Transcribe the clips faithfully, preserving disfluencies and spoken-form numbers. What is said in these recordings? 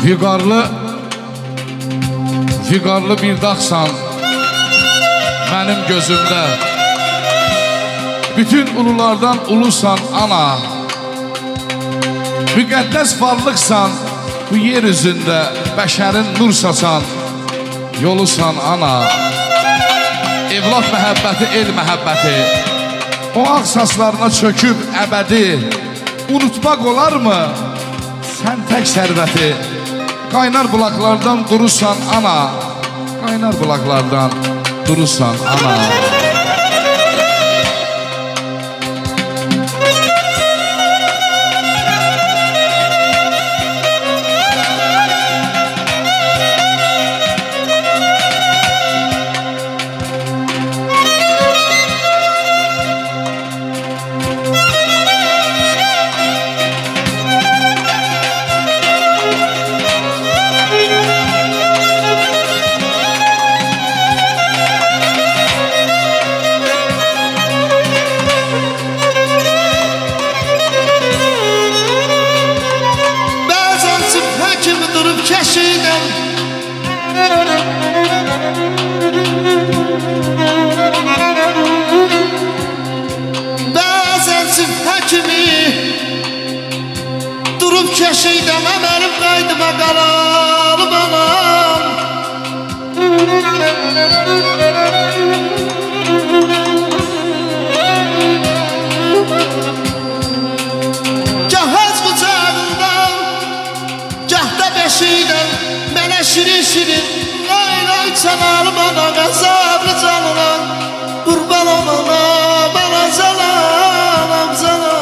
Vüqarlı, vüqarlı bir dağsan mənim gözümdə. Bütün ululardan ulusan ana. Müqəddəs varlıqsan bu yer üzündə, bəşərin nur sasan yolusan ana. Evlad məhəbbəti, el məhəbbəti, o ağ saçlarına çöküb əbədi unutmaq olarmı sən tək sərvəti? Qaynar bulaqlardan durursan ana, qaynar bulaqlardan durursan ana. Bəzən sübhə kimi durub keşiydən mənim qaydıma qalalım anam. Gah öz qucağından, gah da beşikdən mənə şirin şirin lay lay çalalım ana, qəzablı canına qurban olana, bana zalam zalam.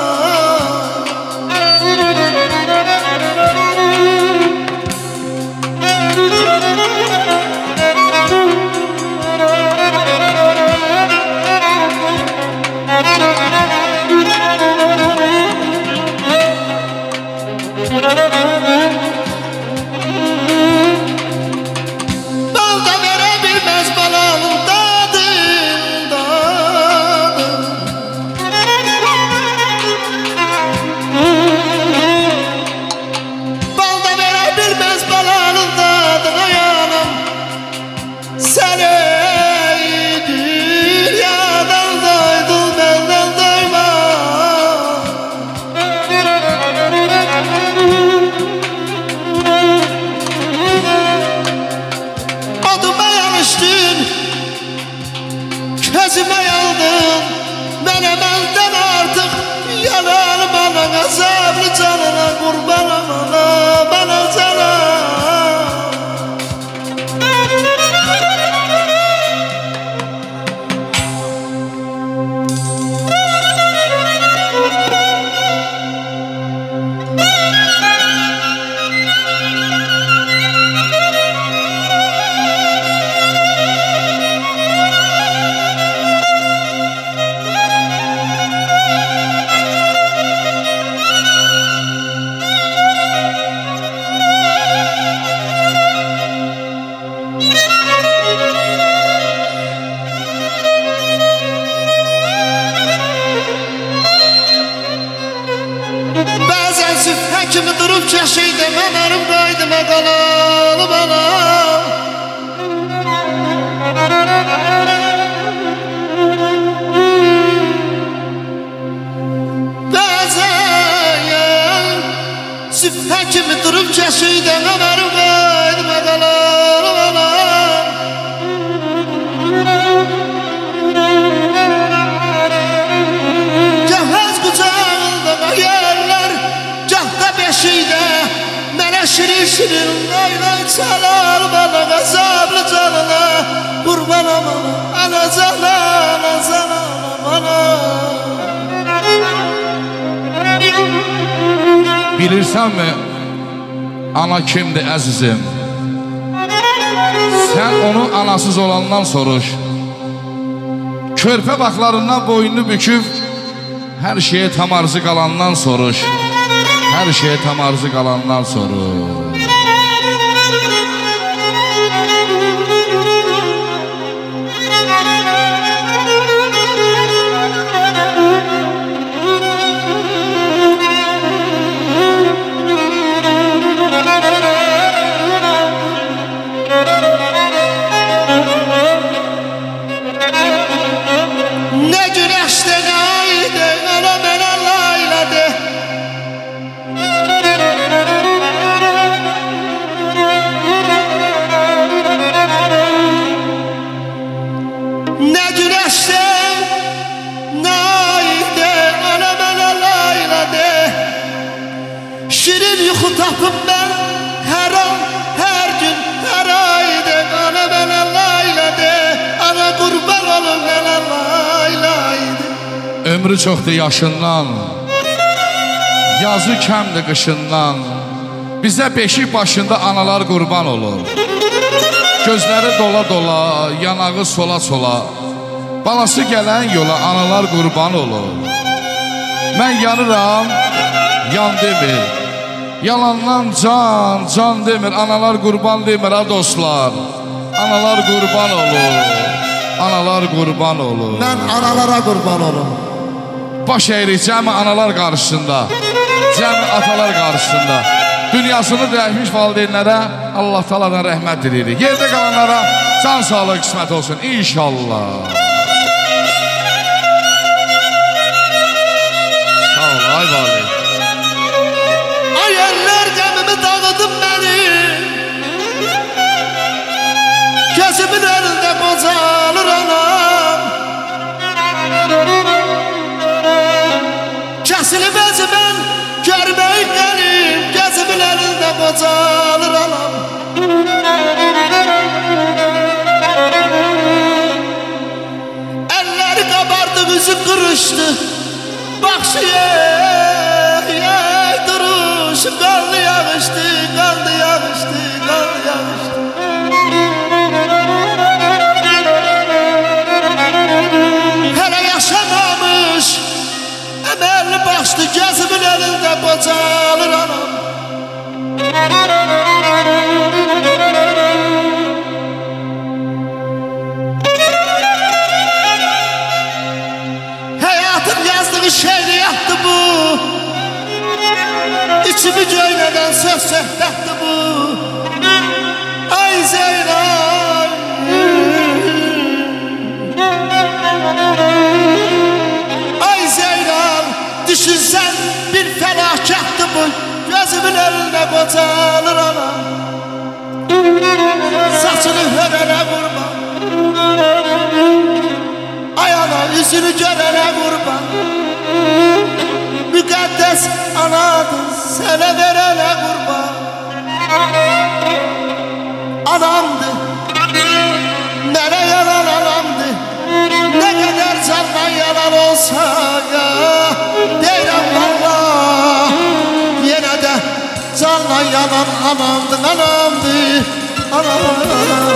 Balda verə bilməz balanın dadından. Balda verə bilməz balanın dadına yanım. Sən eydir yadan doydun məndən doyma. Adıma yanışdın, közüme yaldın, mənə məndən artıq yalan bana, qəzablı canına qurban olana, bana zalam. Bəzən sübhə kimi durub keşiydən mənim qaydıma qalalım anam. Bəzən sübhə kimi durub keşiydən mənim qaydıma qalalım anam. Gah öz qucağında qayarlar, gah da beşikdə mənə şirin şirin lay lay çalar bana, qəzablı canına qurban olana, ana zalam, ana zalam, ana. Bilirsənmi ana kimdir əzizim? Sən onu anasız olandan soruş. Körpə vaxtlarından boynunu büküb hər şeyə tam arzı qalandan soruş. Hər şeyə tam arzı qalandan soruş. tapım ben her an, her gün, her ayda. Ana bana layla de, ana kurban olun bana laylaydı. Ömrü çoxdur yaşından, yazı kəmdir qışından. Bizə beşik başında analar qurban olur. Gözləri dola dola, yanağı sola sola. Balası gələn yola analar qurban olur. Mən yanıram, yan demir. Yalandan can, can demir. Analar qurban demir ha dostlar. Analar qurban olur. Analar qurban olur. Ben analara kurban olun. Baş əyirik cəmi analar qarşısında, cəmi atalar qarşısında. Dünyasını dəyişmiş valideynlərə Allah Taala'dan rəhmət diləyirik. Yerdə qalanlara can sağlığı qismət olsun inşallah. Sağ ol ay vali. Ay eller gemimi dağıdın beni. Gözümün önünde bocalır anam. Kesilip özü ben görmeyi gelip. Gözümün önünde bocalır anam. Elleri kabardı, yüzü kırıştı. Bakşı yey yey duruş. Kaldı yağıştı, kaldı yağıştı, kaldı yağıştı. Hele yaşamamış emelli başlı, gözümün önünde bocalır anam. Hayatın yazdığı şeriattı bu. İçimi göyneden söz söhbətti bu. Ay Zeynep, ay Zeynep, düşünsen bir felakattı bu. Gözümün önünde bocalır anam. Saçını hörene kurban. Ay ana yüzünü görene kurban. Müqəddəs anadır sənə verene kurban. Anamdı, mənə yalan anamdı. Ne kadar candan yalan olsa ya, deyirəm Allah. Yenə də candan yalan anamdı, anamdı, anam.